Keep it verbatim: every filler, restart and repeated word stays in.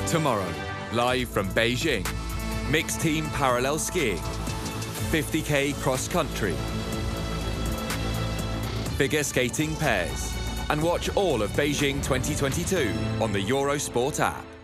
Tomorrow, live from Beijing, mixed team parallel skiing, fifty K cross country, figure skating pairs, and watch all of Beijing twenty twenty-two on the Eurosport app.